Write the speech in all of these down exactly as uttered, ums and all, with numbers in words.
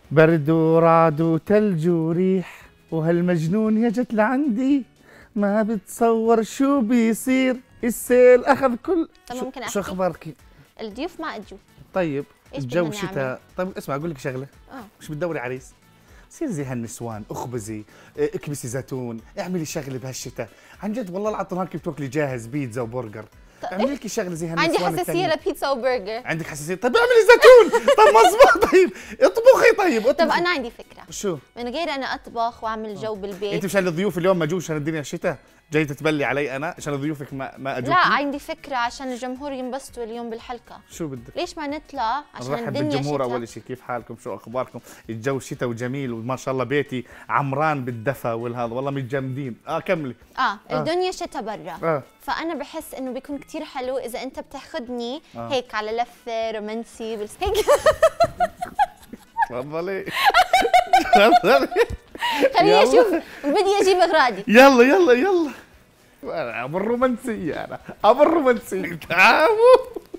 برد ورعد وتلج وريح وهالمجنون هي جت لعندي ما بتصور شو بيصير السيل اخذ كل. طب ممكن احكي؟ شو اخبارك؟ الضيوف ما اجوا. طيب الجو بدنا شتاء. نعمل؟ طيب اسمع اقول لك شغله. اه مش بتدوري عريس؟ صير زي هالنسوان، اخبزي، اه، اكبسي زيتون، اعملي شغله بهالشتاء، عن جد والله العظيم هيك بتاكلي جاهز بيتزا وبرجر. اعملي لك شغله زي هالنسوان. عندي حساسيه التانية. لبيتزا وبرجر. عندك حساسيه؟ طيب اعملي زيتون. طب مزبوط. طيب اطبخي. طيب اطبخي. طب انا عندي فكره. شو؟ من غير انا اطبخ واعمل جو بالبيت. انت مشان الضيوف اليوم ما جوش عشان الدنيا الشتاء جاي تتبلي علي انا عشان ضيوفك ما ما اجوك؟ لا عندي فكره عشان الجمهور ينبسطوا اليوم بالحلقه. شو بدك؟ ليش ما نطلع عشان نرحب الدنيا بالجمهور شتاء. اول شيء، كيف حالكم؟ شو اخباركم؟ الجو شتاء وجميل وما شاء الله بيتي عمران بالدفى والهذا والله متجمدين. اه كملي. اه الدنيا شتاء برا. اه فانا بحس انه بيكون كثير حلو اذا انت بتاخذني آه. هيك على لفه رومانسي بس هيك. تفضلي. تفضلي. خليني يلا. اشوف بدي اجيب اغراضي. يلا يلا يلا. انا ابو الرومانسيه، انا ابو الرومانسيه. تعالوا.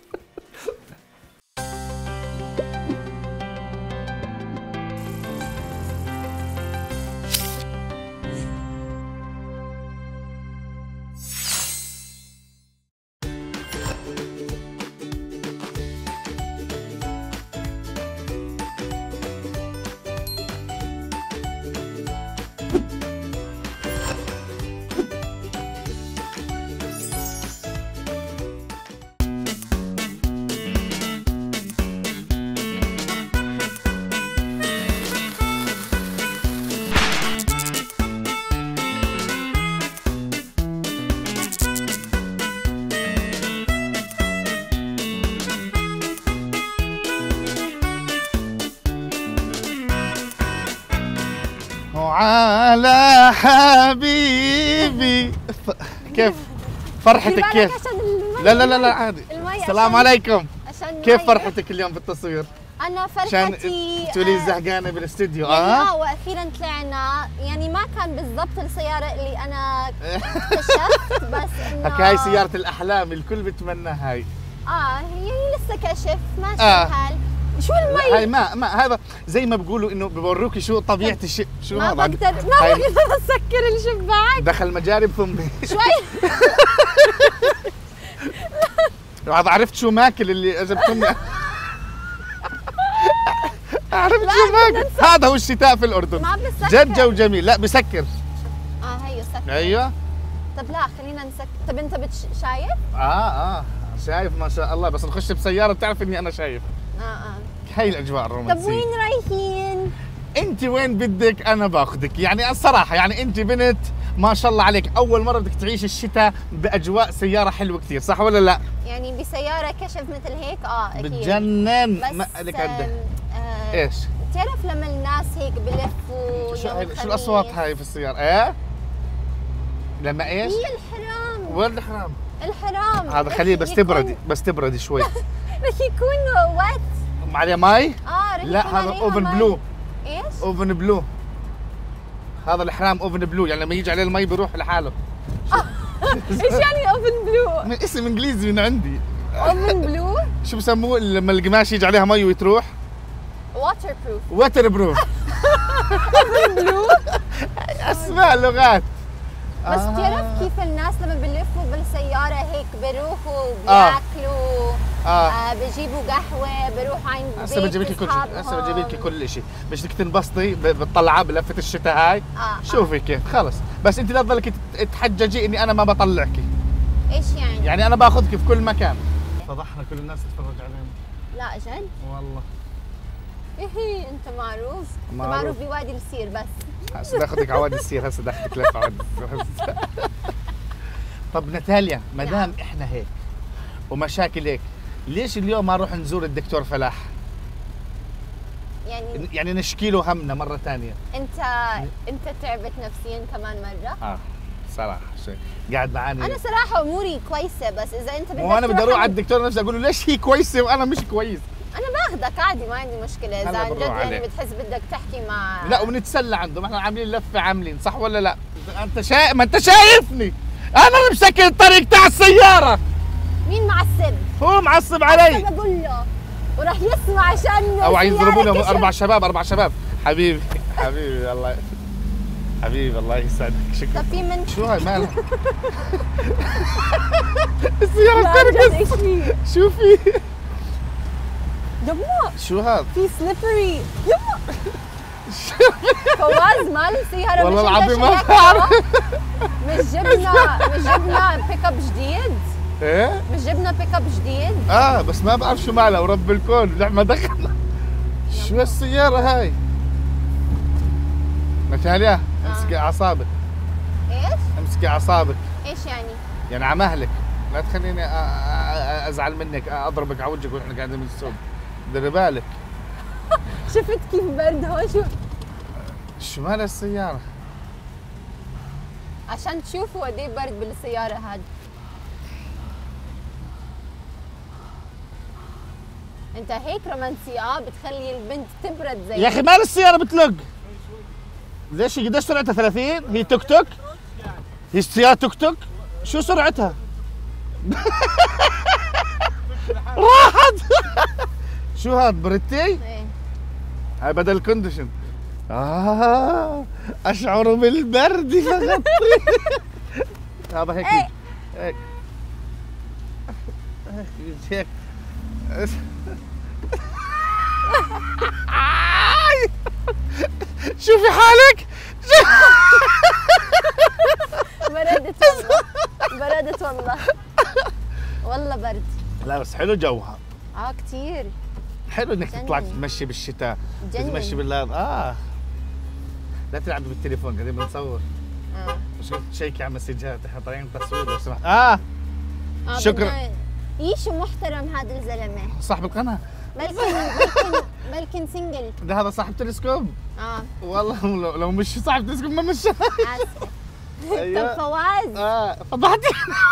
وعلى حبيبي. ف... كيف فرحتك؟ كيف؟ لا لا لا لا عادي. السلام عليكم. كيف فرحتك اليوم بالتصوير؟ انا عشان فرحتي تقولي آه زهقانه بالاستديو. يعني اه اه واخيرا طلعنا، يعني ما كان بالضبط السياره اللي انا اكتشفت بس انه هك هاي سياره الاحلام الكل بتمناها هاي. اه هي لسه كشف ماشي آه. الحال. شو المي؟ هاي ما ما هذا زي ما بقولوا انه بيوروكي شو طبيعه الشيء. شو ما هذا؟ بقدر ما هاي بقدر اسكر الشباك. دخل مجاري بفمي. شوي. هذا عرفت شو ماكل اللي اجى بفمي. عرفت شو ماكل. هذا هو الشتاء في الاردن. ما بسكر. جد جو جميل. لا بسكر. اه هيو سكر. ايوه. طب لا خلينا نسكر. طب انت بتش... شايف؟ اه اه شايف ما شاء الله، بس نخش بسياره بتعرف اني انا شايف. اه اه هاي الاجواء الرومانسيه. طب وين رايحين؟ انت وين بدك انا باخذك، يعني الصراحه يعني انت بنت ما شاء الله عليك، اول مره بدك تعيش الشتاء باجواء سياره حلوه كثير، صح ولا لا؟ يعني بسياره كشف مثل هيك اه اكيد بتجنن. بس ما لك قد آه ايش؟ بتعرف لما الناس هيك بلفوا شو يوم هاي الخميس؟ شو الاصوات هاي في السياره؟ ايه؟ لما ايش؟ هي الحرام. وين الحرام؟ الحرام هذا خليه بس تبردي، بس تبردي شوي. رح يكون وات. عليه ماي؟ اه رح لا يكون هذا عليها اوفن مي. بلو. ايش؟ اوفن بلو. هذا الحرام اوفن بلو، يعني لما يجي عليه المي بيروح لحاله. ايش يعني اوفن بلو؟ من اسم انجليزي من عندي. اوفن بلو؟ شو بسموه لما القماش يجي عليها مي وتروح؟ واتر بروف. واتر بروف. اوفن بلو؟ اسماء لغات. بس آه. بتعرف كيف الناس لما بلفوا بالسيارة هيك بيروحوا آه. بياكلوا آه. آه بيجيبوا قهوة بيروحوا عند هسه بجيب لك بيت كل شيء، هسه أصحابهم. بجيب لك كل شيء، بدك تنبسطي ب- بالطلعه بلفه الشتاء هاي. آه. شوفي كيف خلص، بس انت لا تضلك تت- تحججي اني انا ما بطلعك، ايش يعني؟ يعني انا باخذك في كل مكان. فضحنا كل الناس تتفرج علينا. لا جد؟ والله ايه انت معروف، انت معروف. معروف بوادي السير بس. هسه باخذك على وادي السير، هسه باخذك لفه على وادي السير. طب ناتاليا، ما دام نعم. احنا هيك ومشاكل هيك، ليش اليوم ما نروح نزور الدكتور فلاح؟ يعني يعني نشكي له همنا مره ثانيه. انت انت تعبت نفسيا كمان مرة؟ اه صراحه شوي قاعد معاني. انا صراحة اموري كويسة، بس اذا انت بدك وانا بدي تروح اروح على عند- الدكتور نفسه اقول له ليش هي كويسه وانا مش كويس. انا باخذك عادي، ما عندي مشكلة اذا هلا عن جد بنروح يعني عليه. بتحس بدك تحكي مع لا ونتسلى عنده، ما احنا عاملين لفه عاملين، صح ولا لا؟ انت شايف، ما انت شايفني انا اللي مسكر الطريق تاع السياره. مين معصب؟ هو معصب علي. بقول له وراح يسمع عشان او يضربونا اربع شباب اربع شباب. حبيبي حبيبي الله حبيبي الله يسعدك. شكرا. طب في من شو هاي مالها؟ السيارة بتركض. شوفي يما شو هذا؟ في سليبري يما. فواز مال السيارة والله العظيم ما بعرف. مش جبنا مش جبنا بيك اب جديد؟ ايه؟ مش جبنا بيك اب جديد؟ اه بس ما بعرف شو مالها ورب الكون ما دخل. شو السيارة هاي؟ نتاليا امسكي اعصابك. ايش؟ امسكي اعصابك. ايش يعني؟ يعني على مهلك، لا تخليني ازعل منك اضربك على وجهك واحنا قاعدين بالسوق. ديري بالك. شفت كيف برد هون؟ شو شو مال السيارة؟ عشان تشوفوا قد ايه برد بالسيارة هاد. انت هيك رومانسي اه بتخلي البنت تبرد زي يا اخي مال السيارة بتلق. ليش قديش سرعتها ثلاثين؟ هي توك توك؟ هي سيارة توك توك؟ شو سرعتها؟ راحت. شو هاد بريتي؟ ايه هاي بدل كونديشن. آه أشعر بالبرد فغطي. هذا هيك ايه. هيك هيك شوفي حالك. بردت والله بردت والله والله برد. لا بس حلو جوها. اه كثير حلو انك جنن. تطلع تمشي بالشتاء جنن. تمشي بالليل. اه لا تلعب بالتليفون قاعدين بنصور. اه مش قلت تشيكي على مسجات احنا طالعين تصوير لو سمحت. اه آه شكرا. ايش محترم هذا الزلمه. صاحب القناه. بلكن بلكن بلكن سنجل. ده هذا صاحب تلسكوب. اه والله لو, لو مش صاحب تلسكوب ما مش. اسفه. ايوه. طب فواز اه فضحتي.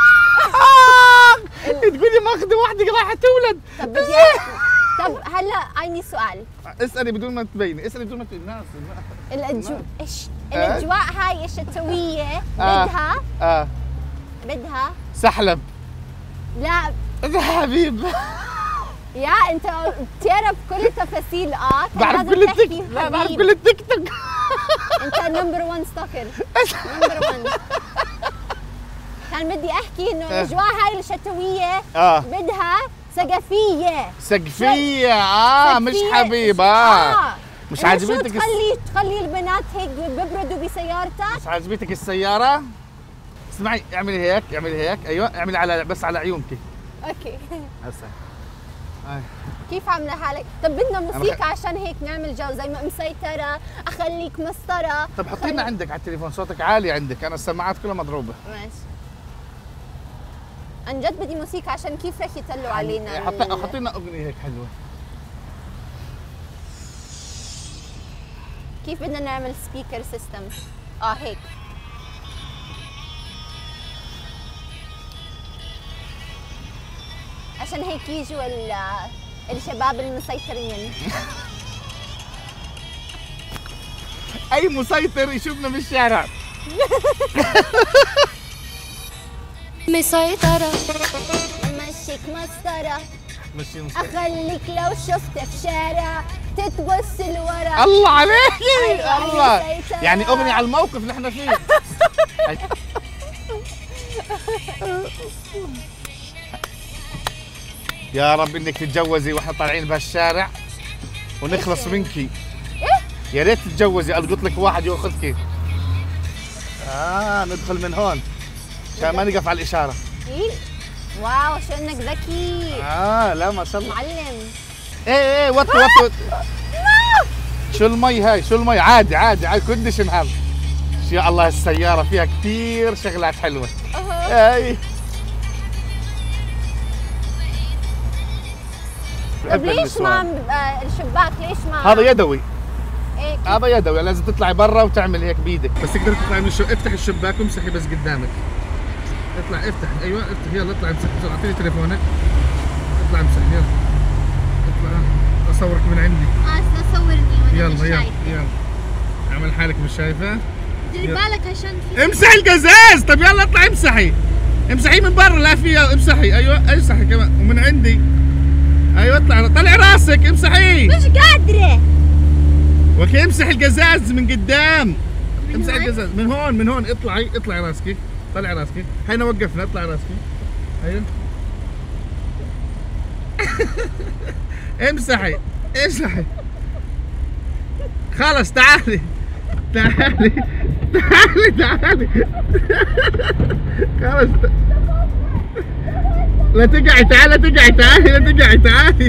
تقولي ماخذه وحده رايحه تولد. طب بدي طب هلا عندي سؤال. اسالي بدون ما تبيني، اسالي بدون ما تبيني. الناس الاجواء ايش آه. الاجواء هاي الشتويه آه. بدها اه بدها سحلب. لا يا حبيب يا انت بتعرف كل التفاصيل. اه بعرف كل التيك لا بعرف كل التيك توك. انت نمبر واحد ستوكر. نمبر واحد. كان بدي احكي انه الاجواء هاي الشتويه اه بدها سقفيه. سقفيه اه مش حبيبه. اه مش عاجبتك شو تخلي تخلي البنات هيك ببردوا بسيارتك؟ مش عاجبتك السياره؟ اسمعي اعملي هيك اعملي هيك ايوه اعملي على بس على عيونك. اوكي هسه هاي كيف عامله حالك؟ طب بدنا موسيقى خ... عشان هيك نعمل جو زي ما مسيطره، اخليك مسطره. طب حطي لنا عندك على التليفون صوتك عالي عندك، انا السماعات كلها مضروبه. ماشي. عن جد بدي موسيقى عشان كيف رح يتلوا علينا. حطي حطي لنا اغنيه هيك حلوه. كيف بدنا نعمل سبيكر سيستم؟ اه هيك. عشان هيك يجوا الشباب المسيطرين. اي مسيطر يشوفنا بالشارع. مسيطرة مشيك مسطرة مشي مسيطرة. اخليك لو شفت في شارع تتبص لورا. الله عليكي. أيوة الله يعني اغنية على الموقف اللي احنا فيه. يا رب انك تتجوزي واحنا طالعين بهالشارع ونخلص منكي. ايه؟ يا ريت تتجوزي القط لك واحد ياخذك. اه ندخل من هون عشان ما نقف على الاشاره. ايه؟ واو شو انك ذكي. اه لا ما شاء الله. معلم. ايه ايه وطي وطي. شو المي هاي؟ شو المي؟ عادي عادي عادي كونديشن هذا. يا الله السياره فيها كثير شغلات حلوه. اها. اي طيب ليش ما الشباك ليش ما هذا يدوي. ايه هذا يدوي لازم تطلعي برا وتعمل هيك بايدك. بس تقدر تطلعي من الشباك. افتح الشباك وامسحي بس قدامك. اطلع افتح ايوه افتح يلا اطلع امسح. اعطيني تليفونك. اطلع امسح يلا. اطلع اصورك من عندي. اه صورني وانا مش يلا يلا شايفة. يلا اعمل حالك مش شايفه. ديري بالك عشان في امسحي القزاز. طب يلا اطلعي امسحي. امسحي من برا لا فيها امسحي ايوه امسحي كمان ومن عندي. ايوه اطلع، طلع راسك امسحيه. مش قادرة. اوكي امسح القزاز من قدام. من امسح هون؟ القزاز من هون من هون، اطلعي اطلعي راسك، طلعي راسك. هينا وقفنا، اطلعي راسك. ايوه امسحي امسحي. خلص تعالي تعالي تعالي تعالي. خلص لا تقعي، تعالي لا تقعي، تعالي لا تقعي، تعالي.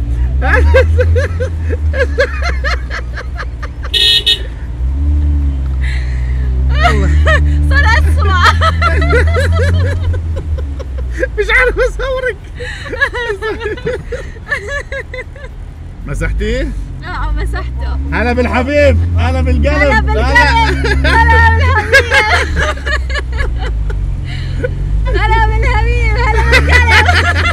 صار أسوأ. مش عارف اصورك. مسحتيه؟ لا مسحته. هلا بالحبيب، هلا بالقلب، هلا بالقلب، هلا بالحبيب، هلا بالحبيب، هلا بالقلب.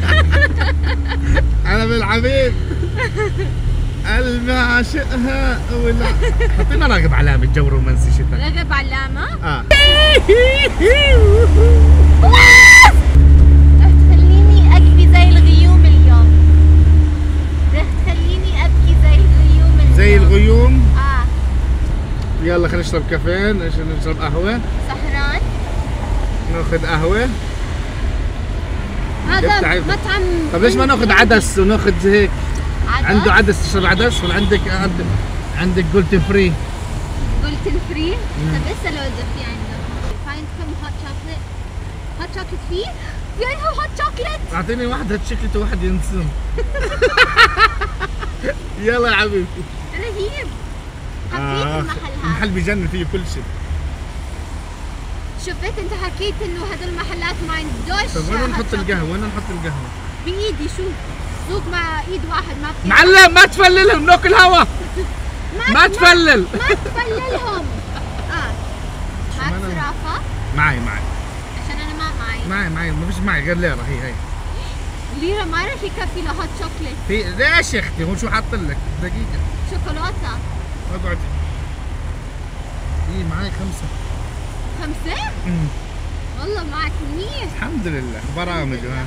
هلا بالحبيب. قلبي عاشقها ولا. حطينا راغب علامة جو رومانسي شتا. راغب علامة؟ اه. رح تخليني أبكي زي الغيوم اليوم. رح تخليني أبكي زي الغيوم اليوم. زي الغيوم؟ اه. يلا خلينا نشرب كافيه، نشرب قهوة. سهران؟ ناخذ قهوة. هذا افتحي. مطعم. طب ليش ما ناخذ عدس وناخذ هيك؟ عدس؟ عنده عدس، تشرب عدس ولا عندك عندك عندك جلوتين فري؟ جلوتين فري؟ طب لسه لو اذا في عنده. فايند كم هوت شوكليت. هوت شوكليت فيه؟ في عندهم هوت شوكليت؟ اعطيني واحد هات شوكليت وواحد ينسون. يلا يا حبيبي. رهيب. حبيت آه المحل هذا. المحل بجنن فيه كل شيء. شفت انت حكيت انه هدول المحلات ما عندوش. طيب وين hot نحط chocolate. القهوة؟ وين نحط القهوة؟ بايدي شوف. سوق مع ايد واحد ما بتقدر. معلم ما تفللهم، ناكل هوا. ما تفلل. ما تفللهم. اه. معك أنا- زرافة؟ معي معي عشان انا ما معي. معي معي ما فيش معي غير ليرة. هي هي ليرة ما رح يكفي له هوت شوكليت. في ليش يا اختي؟ هو شو حاط لك؟ دقيقة شوكولاتة. اقعد. هي معي خمسة. خمسة؟ امم والله معك منيح. الحمد لله برامج. ها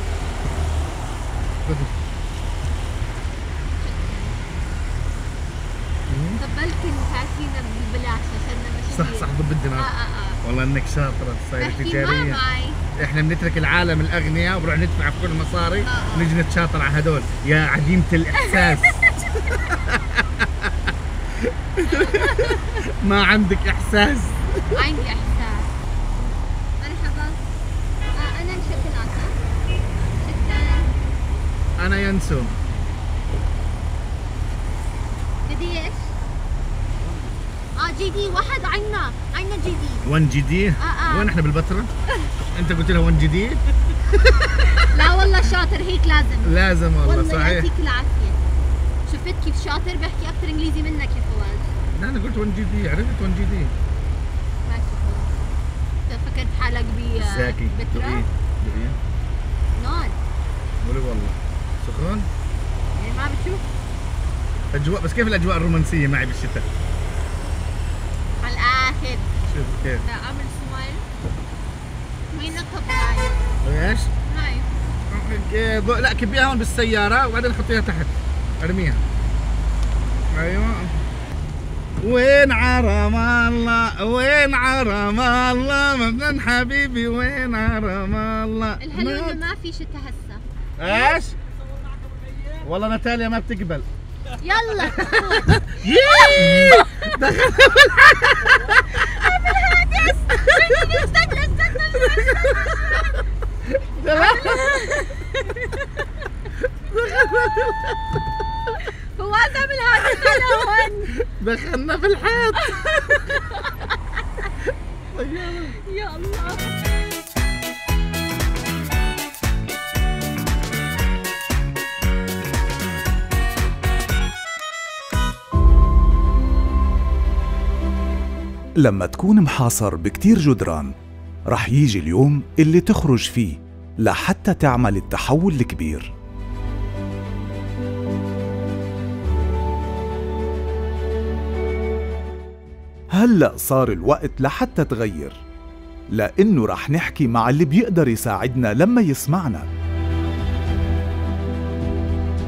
طب بلكن تعطينا ببلاش عشان صح نشتري. صح بدنا. اه اه اه. والله انك شاطرة، صايرة بحكي ما تجارية. معي. احنا بنترك العالم الاغنياء وبنروح ندفع في كل المصاري آه. ونجي نتشاطر على هدول يا عديمة الاحساس. ما عندك احساس. عندي احساس. مرحبا. آه انا الشوكولاتة. شكرا. انا ينسون. قديش؟ اه جي دي واحد عنا، عنا جي دي. وان جي دي؟ آه آه. وين احنا بالبتراء؟ انت قلت لها وان جي دي؟ لا والله شاطر هيك لازم. لازم والله, والله صحيح. يعطيك العافية. شفت كيف شاطر؟ بحكي أكثر إنجليزي منك يا فواز. لا انا قلت وان جي دي، عرفت وان جي دي. ماشي خلاص. أنت فكرت حالك ب زاكي. بترا؟ دقيق دقيق. نار. قولي والله سخون. يعني ما بتشوف؟ اجواء، بس كيف الاجواء الرومانسية معي بالشتاء؟ على الآخر. شوف كيف. لا أعمل سمايل. وين نقطة معي؟ ايش؟ معي. إيه، ضو- لا كبيها هون بالسيارة وبعدين حطيها تحت. ارميها. ايوه. وين عرم الله، وين عرم الله، مبنان حبيبي، وين عرم الله. الحلو إنه ما في شتا هسا. ايش؟ والله ناتاليا ما بتقبل. يلا. ييه! استنى استنى فواز عمل هذا هون. دخلنا في الحيط. يا الله. لما تكون محاصر بكتير جدران رح يجي اليوم اللي تخرج فيه لحتى تعمل التحول الكبير. هلأ صار الوقت لحتى تغير، لأنه رح نحكي مع اللي بيقدر يساعدنا لما يسمعنا.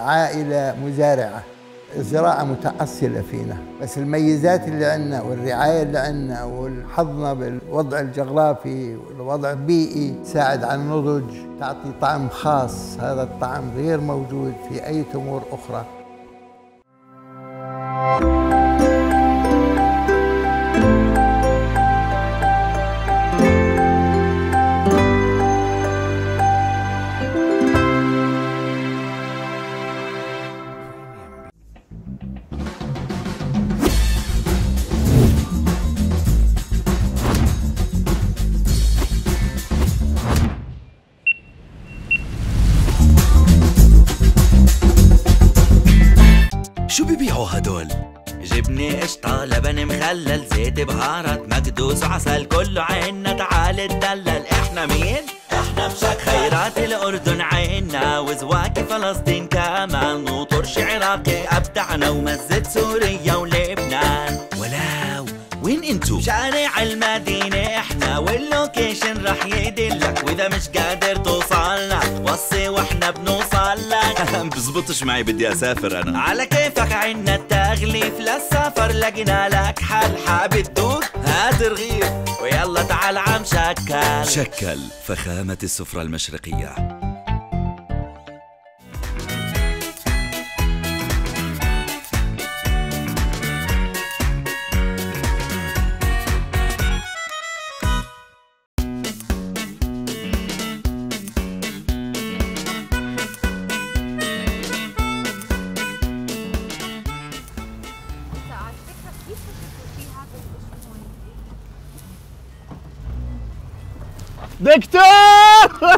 عائلة مزارعة، الزراعة متأصلة فينا، بس الميزات اللي عندنا والرعاية اللي عندنا والحظنا بالوضع الجغرافي والوضع البيئي تساعد على النضج، تعطي طعم خاص، هذا الطعم غير موجود في أي تمور أخرى. شو بيبيعوا هدول؟ جبنة قشطة لبن مخلل زيت بهارات مكدوس وعسل كله عنا تعال اتدلل. احنا مين؟ احنا مشكل خيرات الأردن عنا وزواكي فلسطين كمان وطرش عراقي أبدعنا ومزة سوريا ولبنان. ولو وين انتو؟ شارع المدينة احنا واللوكيشن رح يدلك واذا مش قادر توصلنا وصي واحنا بنوصل لك. بزبطش معي بدي اسافر انا. على كيفك عنا التغليف للسفر لقينا لك حل. حابب تدوق؟ هات رغيف ويلا تعال عم شكل. شكل فخامة السفرة المشرقية. دكتور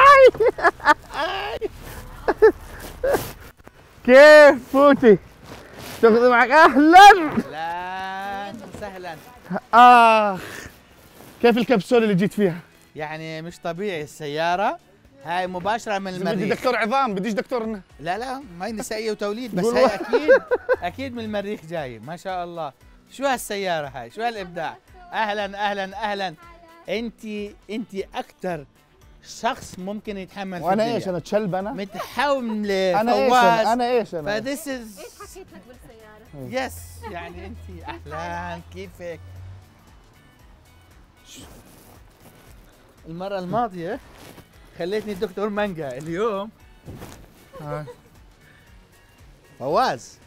كيف فوتي؟ تاخذي معك؟ اهلا اهلا وسهلا. اخ كيف الكبسولة اللي جيت فيها؟ يعني مش طبيعي السيارة هاي مباشرة من المريخ. بدي دكتور عظام، بديش دكتور هنا. لا لا ما هي نسائية وتوليد بس هاي اكيد اكيد من المريخ جاي. ما شاء الله. شو هالسيارة هاي؟ شو هالابداع؟ اهلا اهلا اهلا. انت انت اكثر شخص ممكن يتحمل وانا في ايش؟ انا تشلب انا؟ متحملة انا ايش؟ فواز. انا ايش؟ انا فذس از ايش حكيت لك بالسيارة؟ يس يعني انت اهلا كيفك؟ المرة الماضية خليتني الدكتور مانجا، اليوم فواز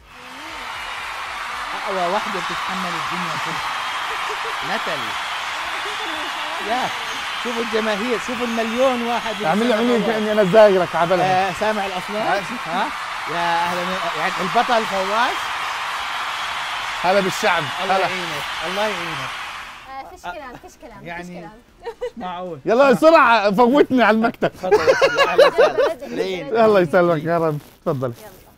اقوى واحدة بتتحمل الدنيا كلها. ناتالي يا شوفوا الجماهير، شوفوا المليون واحد. اعمل لي عمليه كاني انا زايرك على بلدك. آه سامع الاصوات؟ ها يا اهلا يعني البطل فواز. هلا بالشعب. الله هلا يعينك الله يعينك. آه، فيش كلام فيش كلام يعني فيش كلام. معقول. يلا بسرعه فوتني على المكتب. تفضل اهلا وسهلا. الله يسلمك يا رب. تفضل.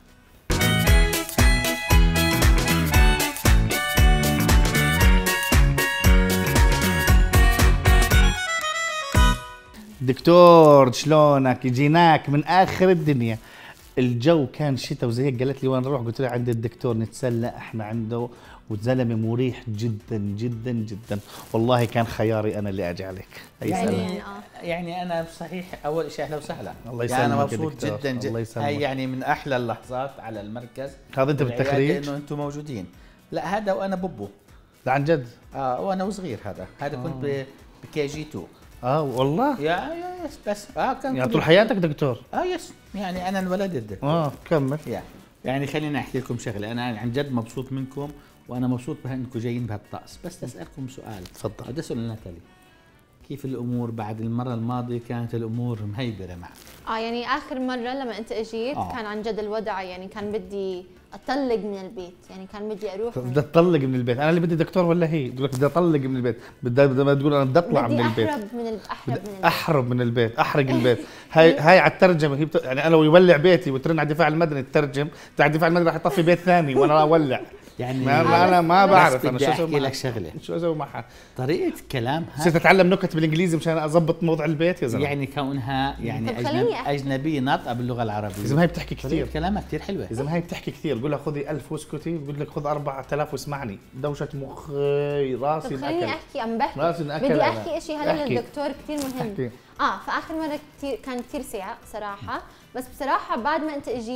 دكتور شلونك؟ جيناك من اخر الدنيا. الجو كان شتاء وزي هيك، قالت لي وين نروح؟ قلت لها عند الدكتور نتسلى احنا عنده، والزلمه مريح جدا جدا جدا. والله كان خياري انا اللي اجي عليك. يعني يعني انا صحيح اول شيء اهلا وسهلا. الله يسلمك. يعني انا مبسوط جدا جدا. الله يسلمك. هاي يعني من احلى اللحظات على المركز. هذا انت بالتخريج؟ انه انتم موجودين. لا هذا وانا ببو. لا عن جد؟ اه وانا وصغير. هذا هذا آه. كنت بكي جي تو. اه والله؟ يا يا يس بس اه كان يعني طول حياتك دكتور؟ اه يس يعني انا انولدت دكتور. اه كمل. يعني يعني خليني احكي لكم شغله. انا عن جد مبسوط منكم وانا مبسوط بانكم جايين بهالطقس. بس اسالكم سؤال. تفضل. بدي اسال ناتالي كيف الامور بعد المره الماضيه؟ كانت الامور مهيبره معك. اه يعني اخر مره لما انت اجيت آه. كان عن جد الوضع يعني كان بدي اطلق من البيت، يعني كان بدي اروح. بدي اطلق من البيت. انا اللي بدي دكتور ولا هي؟ تقول لك بدي اطلق من البيت. بدها بدها تقول انا بدي اطلع من البيت. احرب من ال... احرب من البيت. احرب من البيت، احرق البيت. هاي هاي على الترجمه هي بت... يعني انا لو يولع بيتي وترن على الدفاع المدني تترجم، تاع الدفاع المدني راح يطفي بيت ثاني وانا اولع. يعني ما انا ما بعرف انا شو شو اسوي لك شغله. شو اسوي معها؟ طريقه كلامها صرت اتعلم نكت بالانجليزي مشان اضبط موضوع البيت يا زلمه. يعني كونها يعني طب أجنب خليني اجنبيه ناطقه باللغه العربيه. اذا ما هي بتحكي كثير. طريقه كلامها كثير حلوه. اذا ما هي بتحكي كثير قول لها خذي ألف واسكتي، بقول لك خذ أربعة آلاف واسمعني. دوشه مخي راسي طب خليني انأكل. احكي عم بحكي. راسي انأكل. بدي احكي شيء هلا احكي. للدكتور كثير مهم. احكي. اه فاخر مره كثير كان كثير ساعه صراحه، بس بصراحه بعد ما انت اجيت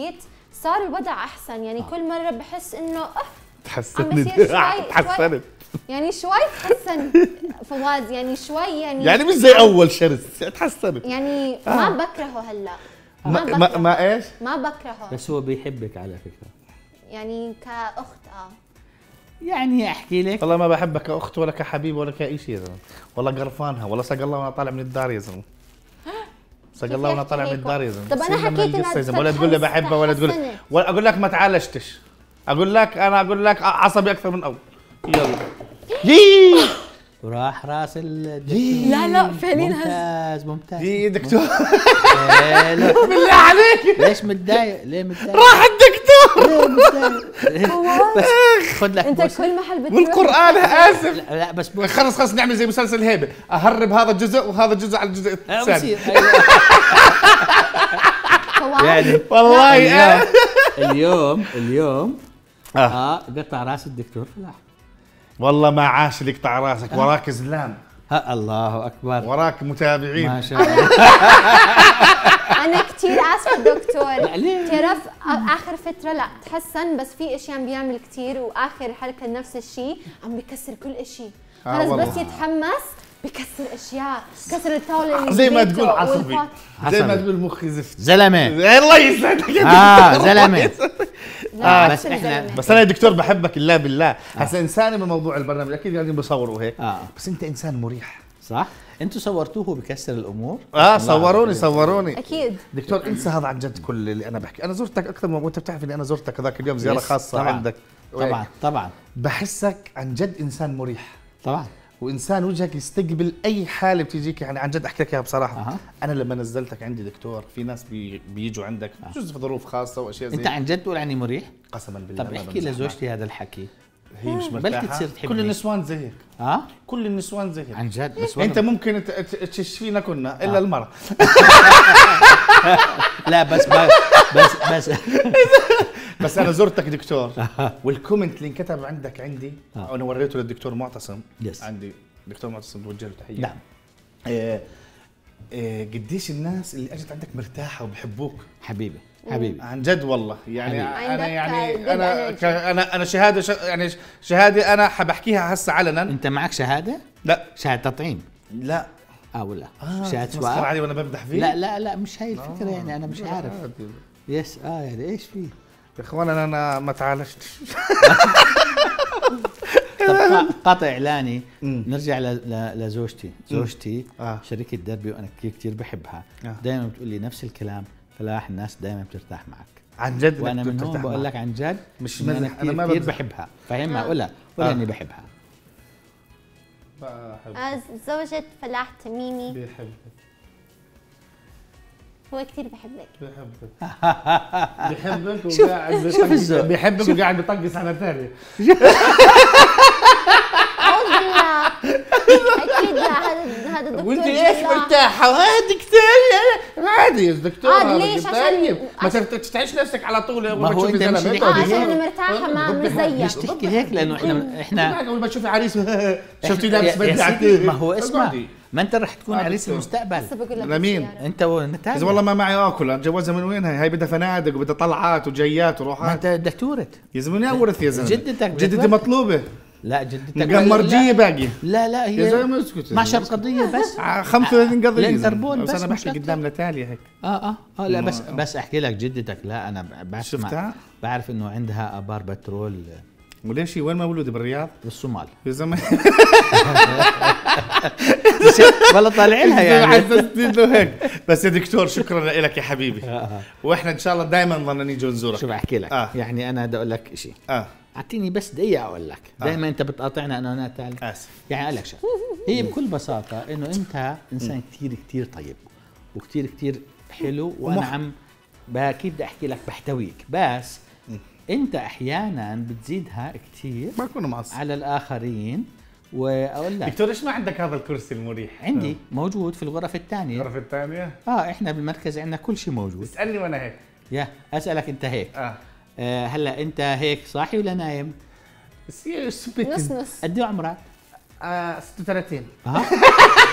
صار الوضع احسن يعني آه. كل مره بحس انه اه تحسنت عم بصير شوي تحسنت يعني شوي تحسن فواز يعني شوي يعني يعني مش زي اول شرس تحسنت يعني آه. ما بكرهه هلا ما ما, ما ايش ما بكرهه بس هو بيحبك على فكره يعني كاخت اه يعني احكي لك والله ما بحبك كاخت ولا كحبيب ولا كاي شيء يا زلمه والله قرفانها والله سق الله وانا طالع من الدار يا زلمه سق الله وانا طالع من الدار يا زلمه طب انا حكيت انها ولا تقول لي بحبها ولا تقول ولا اقول لك ما تعالجتش اقول لك انا اقول لك عصبي اكثر من اول يلا يي راح راس الدكتور لا لا فعليا ممتاز ممتاز يي دكتور بالله عليك ليش متضايق ليه متضايق راح الدكتور ليه متضايق بس خذ لك انت كل محل بتروح والقران اسف لا, لا بس خلص خلص نعمل زي مسلسل هيبه اهرب هذا الجزء وهذا الجزء على الجزء الثاني يعني والله اليوم اليوم اليوم اه قطع راس الدكتور فلاح والله ما عاش اللي يقطع راسك وراك زلام ها الله اكبر وراك متابعين ما شاء الله انا كثير اسفه دكتور لا ليه؟ تعرف اخر فتره لا تحسن بس في اشياء عم بيعمل كثير واخر حلقه نفس الشيء عم بيكسر كل شيء آه خلص والله. بس يتحمس بكسر اشياء كسر الطاوله اللي زي ما ببيته تقول عصبي والفات. زي ما تقول مخي زفت زلمه الله يسعدك اه زلمه لا آه، بس بس احنا بس انا يا دكتور بحبك الله بالله هسه انساني من موضوع البرنامج اكيد قاعدين بيصوروا هيك آه. بس انت انسان مريح صح انتوا صورتوه بكسر الامور اه صوروني صوروني اكيد دكتور انسى هذا عن جد كل اللي انا بحكي انا زرتك اكثر من وانت بتعرف اني انا زرتك هذاك اليوم زياره يس، خاصه طبعاً. عندك طبعا طبعا بحسك عن جد انسان مريح طبعا وانسان وجهك يستقبل اي حاله بتجيك يعني عن جد احكي لك اياها بصراحه أه. انا لما نزلتك عندي دكتور في ناس بي بيجوا عندك بجوز في ظروف خاصه واشياء زي انت عن جد تقول عني مريح قسما بالله طب ما احكي بمزح لزوجتي هذا الحكي هي مش بلكي مرتاحه تصير تحبني. كل النسوان زي هيك ها كل النسوان زي هيك عن جد بس انت ممكن ت- ت- تشفينا كنا الا آه. المراه لا بس بس بس, بس بس انا زرتك دكتور والكومنت اللي انكتب عندك عندي آه. انا وريته للدكتور معتصم يس. عندي دكتور معتصم بوجه له تحيه نعم آه، آه، قديش الناس اللي اجت عندك مرتاحه وبحبوك حبيبي حبيبي عن جد والله يعني حبيبي. انا عندك يعني good انا energy. ك- انا انا شهاده ش... يعني شهاده انا حبحكيها هسه علنا انت معك شهاده لا شهاده تطعيم لا اه ولا آه شهاده تمسخر سواء علي وانا بمدح فيه لا لا لا مش هاي الفكره يعني انا مش عارف يس اه يعني ايش فيه يا اخوان انا انا ما تعالجتش طب قا- قاطع اعلاني مم. نرجع ل- ل- لزوجتي زوجتي آه. شريكة دربي وانا كثير كثير بحبها آه. دائما بتقول لي نفس الكلام فلاح الناس دائما بترتاح معك عن جد وانا إنك من هون ترتاح بقول معك. لك عن جد مش إني انا مزح، أنا كثير ما كثير بمزح. بحبها فاهمها آه. قولها قولها آه. اني بحبها بحب آه، زوجة فلاح تميمي بحبك هو كثير بحبك بحبك بحبك شوف- وقاعد شوف الذوق. بيحبك وقاعد بيطقس على ثانيه اعوذ بالله اكيد لا هذا هذا الدكتور وانت ايش جلال. مرتاحه وهذا دكتور عادي يا دكتور عاد هذا ليش؟ طيب عشان- ما تت- تستعيش نفسك على طول اول ما ما هو تشوفي أنت مش زلمه اللي- اه تقعدي عشان هيك. انا مرتاحه ما مش ليش زيك تحكي هيك لانه احنا احنا اول ما تشوفي عريس شفتي يا- لابس يا بدله على سيدي، التيفي. ما هو اسمع اقعدي. ما انت رح تكون آه، عريس دكتور. المستقبل هسه بقول لك لمين؟ بالسيارة. انت ونتاج اذا والله ما معي اكل اتجوزها من وين هاي هاي بدها فنادق وبدها طلعات وجيات ما وروحات انت بدك تورث يا زلمه اورث يا زلمه جدتك بدك جدتي تورث. مطلوبه لا جدتك مقمرجيه باقي لا لا يا هي زلمه اسكت يا معشر زلمة. قضيه بس آه، خمسة وثلاثين قضيه الانتربول بس بس انا مش بحكي أكتر. قدام ناتاليا هيك اه اه اه لا ما- بس بس احكي لك جدتك لا انا بعرف شفتها؟ بعرف انه عندها ابار بترول وليش هي وين مولوده بالرياض بالصومال يا زلمه والله طالع لها يعني حسستني انه هيك بس يا دكتور شكرا لك يا حبيبي واحنا ان شاء الله دائما بدنا نيجي نزورك شوف احكي لك آه. يعني انا بدي اقول لك شيء اه اعطيني بس دقيقه اقول لك دائما انت بتقاطعنا انا وانا تالي اسف يعني اقول لك شغله هي بكل بساطه انه انت انسان كثير كثير طيب وكثير كثير حلو وانا ومح- عم اكيد بدي احكي لك بحتويك بس انت احيانا بتزيدها كثير ما اكون معصب على الاخرين واقول لك دكتور ايش ما عندك هذا الكرسي المريح عندي موجود في الغرف الثانيه الغرفه الثانيه اه احنا بالمركز عندنا كل شيء موجود اسالني وانا هيك يا اسالك انت هيك اه آه هلا انت هيك صاحي ولا نايم بس هي سبت نص نص قد ايه عمرك آه ستة وثلاثين ها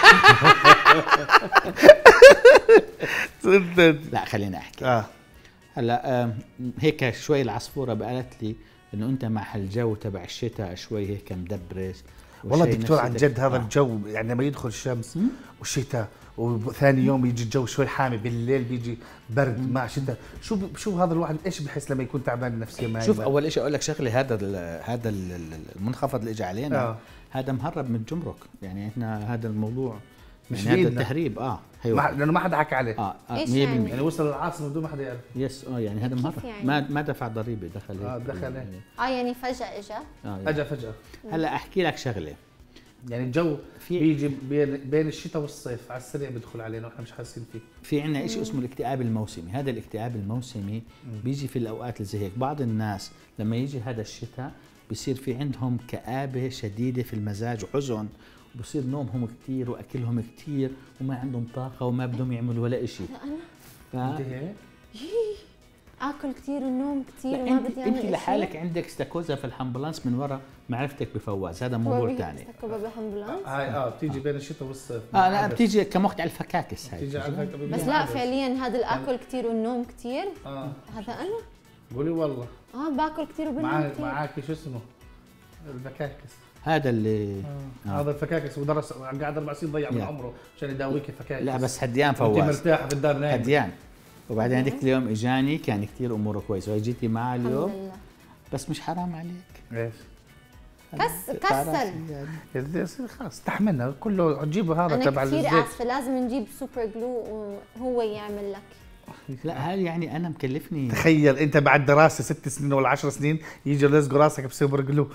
صدق لا خليني احكي اه هلا آم، هيك شوي العصفوره قالت لي انه انت مع هالجو تبع الشتاء شوي هيك مدبرس. والله وشي دكتور عن نفسيتك- جد هذا آه. الجو يعني لما يدخل الشمس والشتاء وثاني يوم يجي الجو شوي حامي، بالليل بيجي برد مع شتاء، شو ب- شو هذا الواحد ايش بحس لما يكون تعبان نفسيا معي؟ شوف اول شيء اقول لك شغله، هذا ال هذا ال المنخفض اللي اجى علينا آه. هذا مهرب من الجمرك، يعني احنا هذا الموضوع مش يعني هذا بإيدنا. التهريب اه ما هيو لانه ما حدا حكى عليه. اه آه، إيش مية بالمية. يعني وصل للعاصمه بدون ما حدا يعرف. يس اه يعني هذا كيف مهرب يعني؟ ما ما دفع ضريبه دخل هيك اه دخل هيك. اه يعني فجاه اجى. آه يعني. اجى فجاه. هلا احكي لك شغله، يعني الجو في- بيجي بين بين الشتاء والصيف على السريع بيدخل علينا واحنا مش حاسين فيه. في عندنا شيء اسمه الاكتئاب الموسمي. هذا الاكتئاب الموسمي بيجي في الاوقات اللي زي هيك. بعض الناس لما يجي هذا الشتاء بصير في عندهم كآبة شديدة في المزاج وحزن، بصير نومهم كتير واكلهم كتير وما عندهم طاقة وما بدهم يعملوا ولا شيء. ف... انت هيك؟ اكل كثير ونوم كثير لا، وما انت بدي اعمل انت إشي. لحالك عندك استاكوزا في الحمبلانس من وراء معرفتك بفواز، هذا موضوع ثاني. استكوبة بالامبولانس. هاي اه بتيجي بين الشتاء والصيف. اه لا بتيجي كمقت على الفكاكس هاي. بتيجي على فكرة بس لا فعليا هذا الاكل كثير والنوم كثير اه هذا انا قولي والله اه باكل كثير وبنام معاك كثير. معاك شو اسمه الفكاكس. هذا اللي آه. هذا الفكاكس ودرس قاعد اربع سنين ضيع من يا. عمره عشان يداويك الفكاكس. لا بس هديان انت فواز، مرتاحه في الدار نايم. هديان. وبعدين هذيك اليوم اجاني كان كثير اموره كويسه وهي جيتي معه الحمد اليوم، لله. بس مش حرام عليك. ايش؟ كس كسر. الزيت خلاص استحملنا كله تجيبه هذا انا تبع كثير الزيت. اسفه لازم نجيب سوبر جلو وهو يعمل لك. لا هاي يعني انا مكلفني. تخيل انت بعد دراسه ست سنين ولا عشر سنين يجي يلزقوا راسك بسوبر جلو.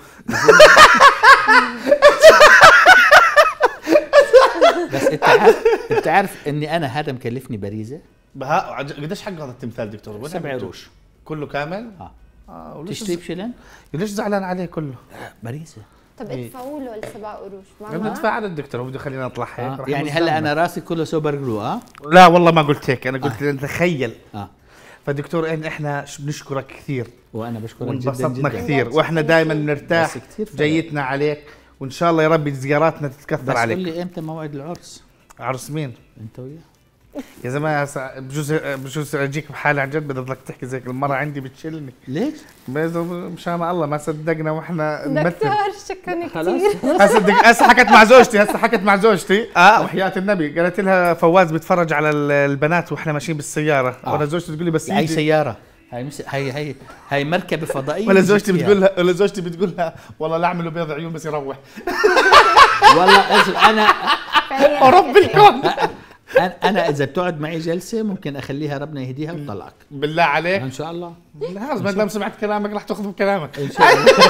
بس انت عارف انت عارف اني انا هذا مكلفني باريزه بها قديش حق هذا التمثال دكتور؟ وين سبع عملته؟ قروش. كله كامل؟ اه اه وليش تشتري بشلن ليش زعلان عليه كله؟ باريزه. طب إيه. ادفعوا له السبع قروش ما بدنا هو؟ ندفع على الدكتور وبده يخلينا نطلع هيك. آه. رح يعني يبوظ هلا دمنا. انا راسي كله سوبر جلو اه لا والله ما قلت هيك، انا قلت آه. تخيل. اه فدكتور إن احنا ش- بنشكرك كثير وانا بشكرك جدا وانبسطنا جدا. كثير واحنا دائما نرتاح بس كتير فرق. جيتنا عليك وان شاء الله يا رب زياراتنا تتكثر بس قول عليك. لي امتى موعد العرس عرس مين؟ انت وياه؟ يا زلمه هسا بجوز بجوز اجيك بحالي عن جد بدك تحكي زيك المره عندي بتشلني. ليش؟ بس مشان الله ما صدقنا واحنا نمثل. دكتور شكرا خلاص كثير. هسه دك- هسه حكت مع زوجتي هسه حكت مع زوجتي اه وحياة النبي قالت لها فواز بيتفرج على ال- البنات واحنا ماشيين بالسياره آه. وانا زوجتي تقول لي بس هاي يجي سياره، هاي مس... هي هي هي مركبه فضائيه. ولا جيت زوجتي فيها. بتقول لها ولا زوجتي بتقول لها والله لا اعمله بيض عيون بس يروح. والله أجل انا فعلياً رب الكون انا انا اذا بتقعد معي جلسه ممكن اخليها ربنا يهديها وتطلعك بالله عليك. ان شاء الله. خلص ما دام سمعت كلامك رح تاخذ بكلامك. ان شاء الله.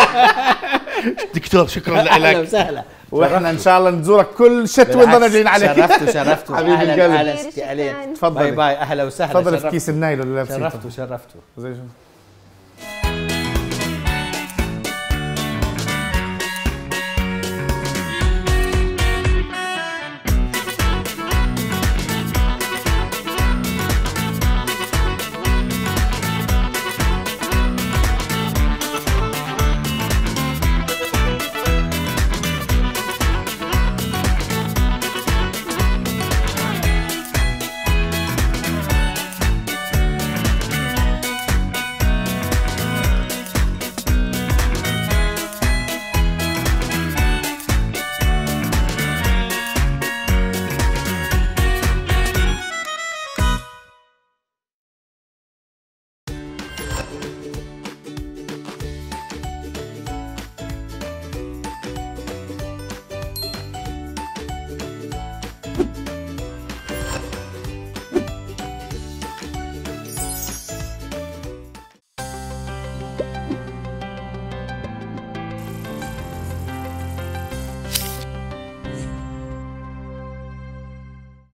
دكتور شكرا اهلا لك وسهلا. واحنا ان شاء الله نزورك كل شتوى نضل جايين عليك. شرفتوا شرفتوا. حبيب اهلا القلب. اهلا ستي علين. شكراً. تفضلي. باي باي اهلا وسهلا. تفضل في شرفتوا. كيس النايل اللي لابسينه شرفتوا شرفتوا. زي شو